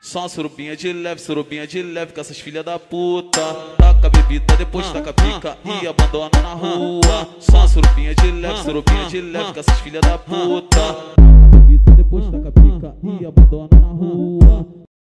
Só uma surubinha de leve com essas filha da puta. Taca a bebida, depois taca a pica e abandona na rua. Só uma surubinha de leve com essas filha da puta.